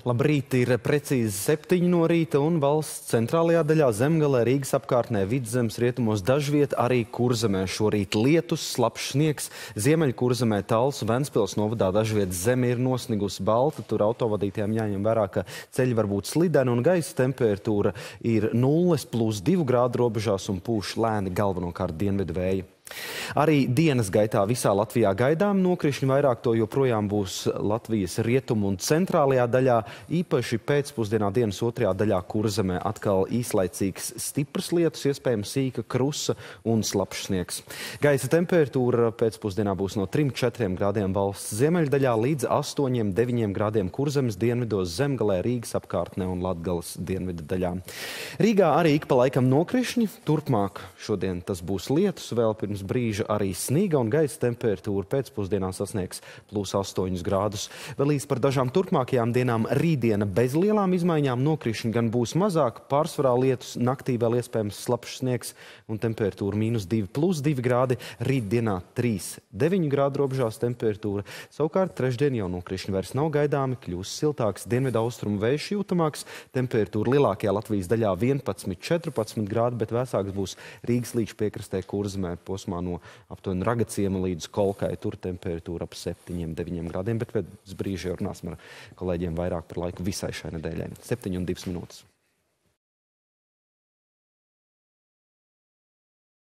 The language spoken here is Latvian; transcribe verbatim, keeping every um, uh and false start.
Labrīt, ir precīzi septiņi no rīta un valsts centrālajā daļā Zemgalē, Rīgas apkārtnē, Vidzemes rietumos dažviet arī Kurzemē. Šorīt lietus, slapjš sniegs, Ziemeļkurzemē, Talsu, Ventspils novadā dažviet zeme ir nosnigusi balta. Tur autovadītājiem jāņem vērā, ka ceļi var būt slideni un gaisa temperatūra ir nulles plus divu grādu robežās un pūš lēni galvenokārt dienvidu vēji. Arī dienas gaitā visā Latvijā gaidām nokrišņi, vairāk to joprojām būs Latvijas rietumu un centrālajā daļā, īpaši pēcpusdienā dienas otrajā daļā Kurzemē atkal īslaicīgs stiprs lietus, iespējams sīka krusa un slapjš sniegs. Gaisa temperatūra pēcpusdienā būs no trim līdz četriem grādiem valsts ziemeļdaļā līdz astoņiem deviņiem grādiem Kurzemes dienvidos, Zemgalē, Rīgas apkārtnē un Latgales dienvidu daļā. Rīgā arī ik pa laikam nokrišņi, turpmāk šodien tas būs lietus, vēl pirms brīža arī sniega un gaisa temperatūra pēcpusdienā sasniegs plus astoņus grādus. Vēl īsi par dažām turpmākajām dienām. Rītdiena bez lielām izmaiņām, nokrišņi gan būs mazāk, pārsvarā lietus, naktī vēl iespējams slapjš sniegs un temperatūra mīnus divi plus divi grādi. Rītdienā trīs deviņu grādu robežās temperatūra. Savukārt trešdien jau nokrišņi vairs nav gaidāmi, kļūs siltāks, dienvidu austrumu vējš jūtamāks, temperatūra lielākajā Latvijas daļā vienpadsmit četrpadsmit grādi, bet vēsāks būs Rīgas līča piekrastē Kurzemē posmā no aptuveni Ragaciema līdz Kolkai. Tur temperatūra ap septiņiem deviņiem grādiem, bet pēc brīža jau runāsim ar kolēģiem vairāk par laiku visai šai nedēļai. septiņi un divas minūtes.